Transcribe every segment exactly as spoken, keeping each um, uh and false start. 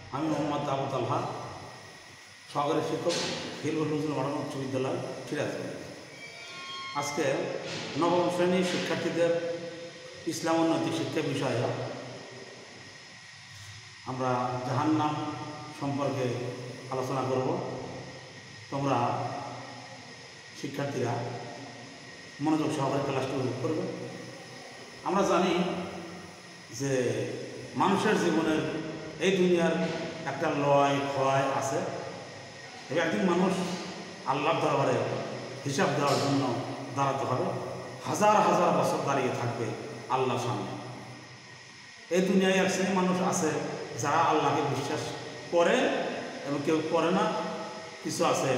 আমি মোহাম্মদ আবু তালহা, সহকারী শিক্ষক, হিলবুল নজরুল মডার্ন উচ্চ বিদ্যালয়, সিরাজগঞ্জ। আজকে নবম শ্রেণীর শিক্ষার্থীদের ইসলাম ও নৈতিক শিক্ষা বিষয়ে আমরা জাহান্নাম সম্পর্কে আলোচনা করব। তোমরা শিক্ষার্থীরা মনোযোগ সহকারে ক্লাসটি উপভোগ করবে। আমরা জানি যে মানুষের জীবনের এই দুনিয়ার একটা লয় ক্ষয় আছে এবং একদিন মানুষ আল্লাহর দরবারে হিসাব দেওয়ার জন্য দাঁড়াতে হবে। হাজার হাজার বছর দাঁড়িয়ে থাকবে আল্লাহর সামনে। এই দুনিয়ায় এক শ্রেণীর মানুষ আছে যারা আল্লাহকে বিশ্বাস করে এবং কেউ করে না, কিছু আছে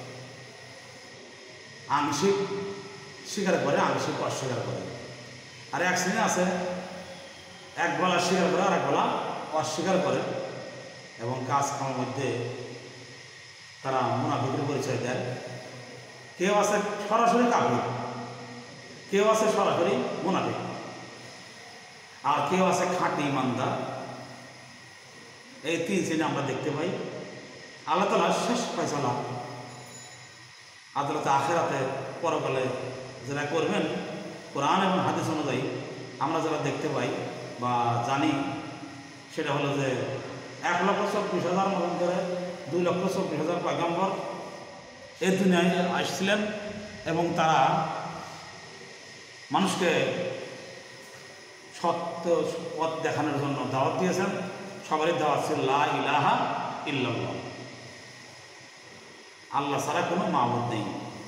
আংশিক স্বীকার করে, আংশিক অস্বীকার করে। আর এক শ্রেণী আছে এক বেলা স্বীকার করে আর এক বেলা অস্বীকার করে এবং কাজ কামের মধ্যে তারা মুনাফিকের পরিচয় দেয়। কেউ আছে সরাসরি কাফির, কেউ আছে সরাসরি মুনাফিক, আর কেউ আছে খাঁটি ইমানদার। এই তিন শ্রেণী আমরা দেখতে পাই। আল্লাহ তাআলা শেষ ফয়সালা আদালতে আখিরাতে পরকালে যারা করবেন, কোরআন এবং হাদিস অনুযায়ী আমরা যারা দেখতে পাই বা জানি, সেটা হলো যে এক লক্ষ চব্বিশ হাজার মতন করে দুই লক্ষ চব্বিশ হাজার পয়গম্বর এই দুনিয়ায় আসছিলেন এবং তারা মানুষকে সত্য পথ দেখানোর জন্য দাওয়াত দিয়েছেন। সবারই দাওয়াত ছিল লা ইলাহা ইল্লাল্লাহ, আল্লাহ ছাড়া কোনো মাবুদ নেই।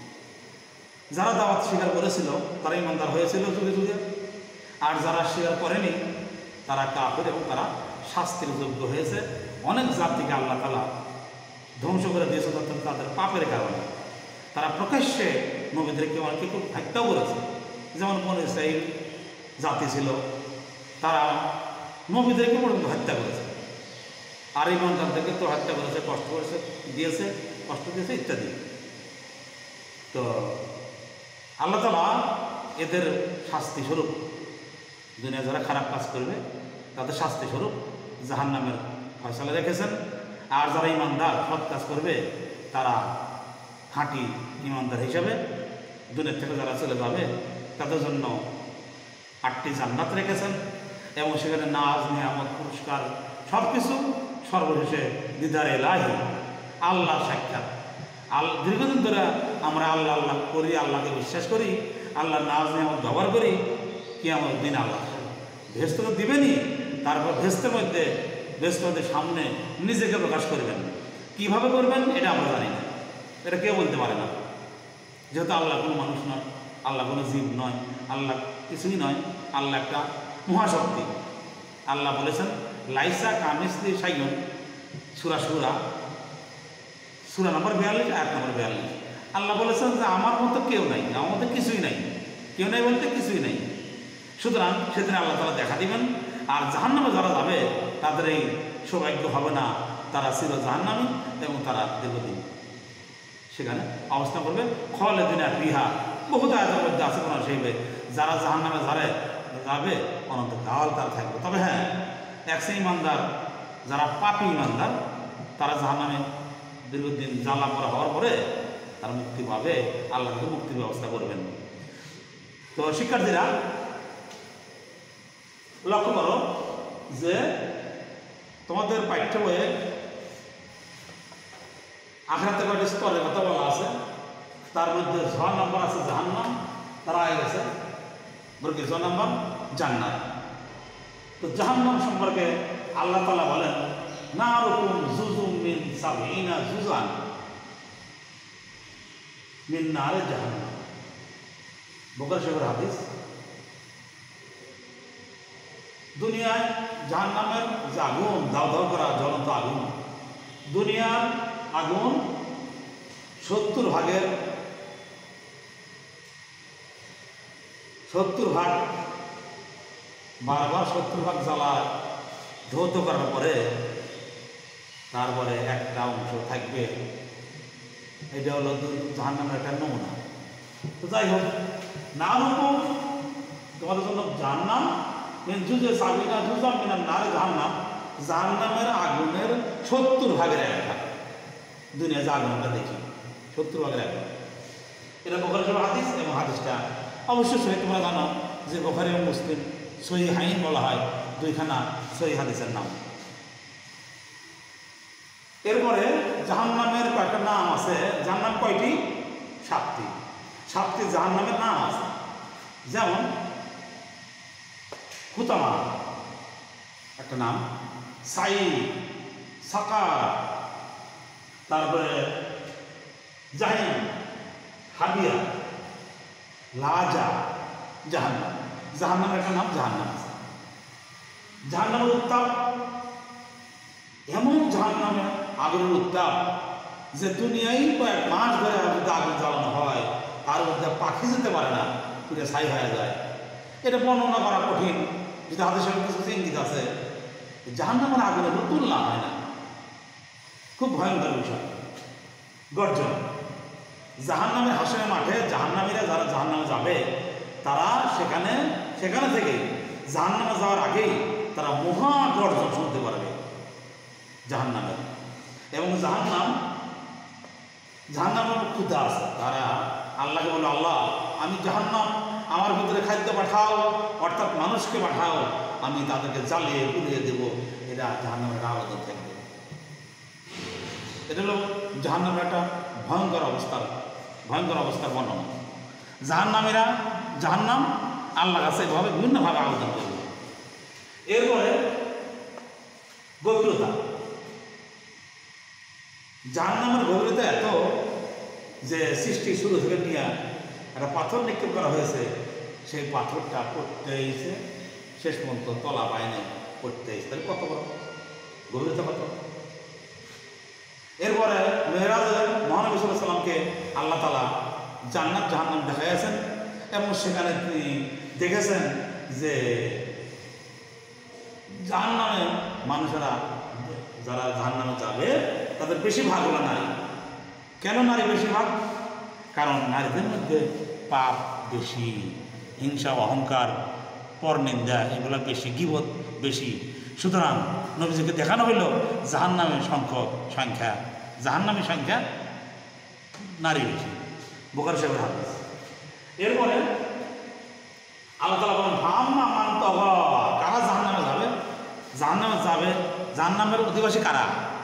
যারা দাওয়াত স্বীকার করেছিল তারা ইমানদার হয়েছিল যুগে যুগে, আর যারা স্বীকার করেনি তারা কাফির এবং তারা শাস্তির যোগ্য হয়েছে। অনেক জাতিকে আল্লাহ তাআলা ধ্বংস করে দিয়েছে তাদের পাপের কারণে। তারা প্রকাশ্যে নবীদেরকে অনেকে খুব হত্যাও করেছে। যেমন বনী ইসরাঈল জাতি ছিল, তারা নবীদেরকে পর্যন্ত হত্যা করেছে, আর ইমানদারদেরকে তো হত্যা করেছে, কষ্ট করেছে, দিয়েছে, কষ্ট দিয়েছে ইত্যাদি। তো আল্লাহ তাআলা এদের শাস্তি স্বরূপ, দুনিয়া যারা খারাপ কাজ করবে তাদের শাস্তি স্বরূপ জাহান্নামের ফয়সালা রেখেছেন। আর যারা ইমানদার সৎ কাজ করবে তারা খাঁটি ইমানদার হিসাবে দুনিয়া থেকে যারা চলে যাবে তাদের জন্য আটটি জান্নাত রেখেছেন এবং সেখানে নাজ, নিয়ামত, পুরস্কার সব কিছু, সর্বশেষে দিদার ইলাহি, আল্লাহ সাক্ষাৎ। আল দীর্ঘদিন ধরে আমরা আল্লাহ আল্লাহ করি, আল্লাহকে বিশ্বাস করি, আল্লাহ নাজ নিয়ামত ব্যবহার করি, কিয়ামতের দিন আল্লাহ ভেস্ত তো দিবেনই। তারপর ভেস্তের মধ্যে ভেস্তের সামনে নিজেকে প্রকাশ করবেন। কিভাবে করবেন এটা আমরা জানি না, এটা কেউ বলতে পারে না, যেহেতু আল্লাহ কোনো মানুষ নয়, আল্লাহ কোনো জীব নয়, আল্লাহ কিছুই নয়, আল্লাহ একটা মহাশক্তি। আল্লাহ বলেছেন লাইসা কামিসলি শাইউন, সূরা সূরা সূরা নম্বর বিয়াল্লিশ, আয়াত নম্বর বিয়াল্লিশ। আল্লাহ বলেছেন যে আমার মতো কেউ নাই, আমার মতো কিছুই নাই। কেউ নাই বলতে কিছুই নাই। সুতরাং সেদিন আল্লাহ তাআলা দেখা দিবেন। আর জাহান্নামে যারা যাবে তাদের এই সৌভাগ্য হবে না, তারা চির জাহান্নামী এবং তারা দীর্ঘদিন সেখানে অবস্থান করবে। খালিদিনা ফিহা, বহুত আয়াতের মধ্যে আছে কোন সেইবে যারা জাহান্নামে যাবে যাবে অনন্তকাল তারা থাকবে। তবে হ্যাঁ, এক শ্রেণী ইমানদার যারা পাপী ইমানদার তারা জাহান্নামে দীর্ঘদিন জ্বালা করা হওয়ার পরে তারা মুক্তি পাবে, আল্লাহ তাকে মুক্তির ব্যবস্থা করবেন। তো শিক্ষার্থীরা লক্ষ্য করো যে তোমাদের পাঠ্য বইয়ে আখিরাতে কয়টি স্তরের কথা বলা আছে। তার মধ্যে ছ নম্বর আছে জাহান্নাম, তারা আগে গেছে বলকে ছ নম্বর জান্নাত। তো জাহান্নাম সম্পর্কে আল্লাহ তাআলা বলেন নারুকুম জুজুম মিন সাবঈনা জুজান মিন নারে জাহান্নাম, বুখারী শরীফের হাদিস। দুনিয়ায় জাহান্নামের যে আগুন, দাও দাও করা জ্বলন্ত আগুন, দুনিয়ার আগুন সত্তর ভাগের সত্তর ভাগ বারবার সত্তর ভাগ জ্বালা ধৌত করার পরে তারপরে একটা অংশ থাকবে, এটা হলো জাহান্নামের একটা নমুনা। তো যাই হোক, না রকম তোমাদের জন্য জাহান্নাম জুজে সাবিনা জুজাম মিনান নারে জাহান্নাম, জাহান্নামের আগুনের সত্তর ভাগের এক ভাগ। দুনিয়া যে আগুন আমরা দেখি সত্তর ভাগের এক ভাগ। এটা বুখারী শরীফের হাদিস এবং হাদিসটা অবশ্যই সহিহ। তোমরা জানো যে বুখারী এবং মুসলিম সহিহাইন বলা হয় দুইখানা সহিহ হাদিসের নাম। এরপরে জাহান্নামের কয়েকটা নাম আছে। জাহান্নাম কয়টি? সাতটি। সাতটি জাহান্নামের নাম আছে। যেমন হুতামা একটা নাম, সাই, সাকার, তারপরে জাহিম, হাবিয়া, লাজা, জাহান্নাম। জাহান্নামের একটা নাম জাহান্নাম আছে। জাহান্নামের উত্তাপ এমন, জাহান্নামের আগুনের উত্তাপ যে দুনিয়ায় কয়েক মাস ধরে মধ্যে আগুন জ্বালানো হয়, তার মধ্যে পাখি যেতে পারে না, পুরো ছাই হয়ে যায়। এটা বর্ণনা করা কঠিন, যদি হাদিসের কিছু ইঙ্গিত আছে। জাহান্নামের আগুনের তুলনা হয় না, খুব ভয়ঙ্কর বিষয়। গর্জন জাহান্নামের হাসরের মাঠে জাহান্নামীরা যারা জাহান্নামে যাবে, তারা সেখানে সেখানে থেকে জাহান্নামে যাওয়ার আগেই তারা মহা গর্জন শুনতে পারবে জাহান্নামের। এবং জাহান্নাম জাহান্নামের ক্ষুধা আছে। তারা আল্লাহকে বলে, আল্লাহ আমি জাহান্নাম, আমার ভিতরে খাদ্য পাঠাও, অর্থাৎ মানুষকে পাঠাও, আমি তাদেরকে জ্বালিয়ে পুড়িয়ে দেবো। এটা জাহান্নামের আবেদন থাকবে। এটা হলো জাহান্নামের একটা ভয়ঙ্কর অবস্থার ভয়ঙ্কর অবস্থার বর্ণনা। জাহান্নামীরা জাহান্নাম আল্লাহর কাছে এভাবে বিভিন্নভাবে আবেদন করবে। এরপরে গভীরতা। জাহান্নামের গভীরতা এত যে সৃষ্টি শুরু থেকে নিয়ে একটা পাথর নিক্ষেপ করা হয়েছে, সেই পাথরটা পড়তে এসে শেষ পর্যন্ত তলা পায় নাই, পড়তে এসে। তাহলে কত বড় গভীরতা, কত! এরপরে মেরাজে মহানবী সাল্লাল্লাহু আলাইহি ওয়াসাল্লামকে আল্লাহ তাআলা জান্নাত জাহান্নাম দেখাইছেন এবং সেখানে তিনি দেখেছেন যে জাহান্নামে মানুষেরা যারা জাহান্নামে যাবে তাদের বেশিরভাগ হলো নারী। কেন নারী বেশিরভাগ? কারণ নারীদের মধ্যে পাপ বেশি, হিংসা, অহংকার, পরনিন্দা এগুলো বেশি, গীবত বেশি। সুতরাং নবীজিকে দেখানো হইল জাহান্নামের সংখ্যক সংখ্যা জাহান্নামের সংখ্যা নারী বেশি। বুখারী শরীফের হাদিস। এরপরে আল্লাহ তাআলা বলেন, ফাম্মা মান তাগা, কারা জাহান্নামে যাবে? জাহান্নামে যাবে জাহান্নামের অধিবাসী কারা?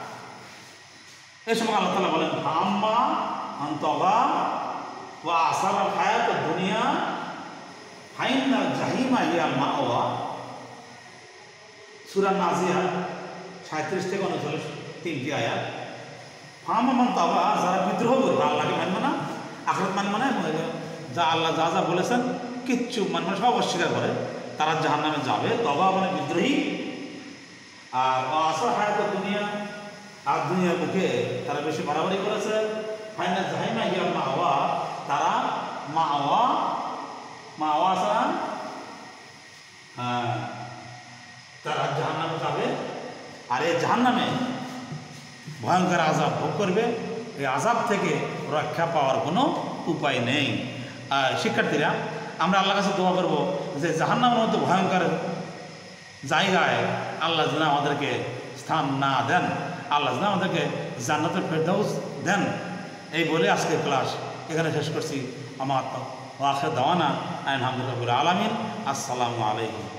এই সময় আল্লাহ তাআলা বলেন, ফাম্মা মান তাগা ওয়া আসারা আল হায়াত দুনিয়া ফাইন্নাল জাহিমা হিয়াল মাওয়া। সূরা নাজিয়া সাঁত্রিশ থেকে উনচল্লিশ তিনটি আয়াত। ফাম্মা মান তাগা, যারা বিদ্রোহ করবে, আল্লাহকে মানবে না, আখিরাত মানবে না, যা আল্লাহ যা যা বলেছেন কিচ্ছু মানবে না, সব অস্বীকার করে, তারা জাহান্নামে যাবে। তবা মানে বিদ্রোহী। আর আসার হায়াত দুনিয়া, আর দুনিয়ার মুখে তারা বেশি বাড়াবাড়ি করেছে। ফাইনাল জাহিমা হিয়াল মাওয়া, তারা মাওয়া মাওয়া ছাড়া হ্যাঁ তারা জাহান্নামে যাবে। আর এই জাহান্নামে ভয়ঙ্কর আযাব ভোগ করবে। এই আযাব থেকে রক্ষা পাওয়ার কোনো উপায় নেই। আর শিক্ষার্থীরা, আমরা আল্লাহর কাছে দোয়া করব যে জাহান্নামের মতো ভয়ঙ্কর জায়গায় আল্লাহ যেন আমাদেরকে স্থান না দেন, আল্লাহ যেন আমাদেরকে জান্নাতুল ফেরদাউস দেন। এই বলে আজকের ক্লাস এখানে শেষ করছি। আমার আখির দাওয়ানা আলহামদুলিল্লাহি রাব্বিল আলামিন। আসসালামু আলাইকুম।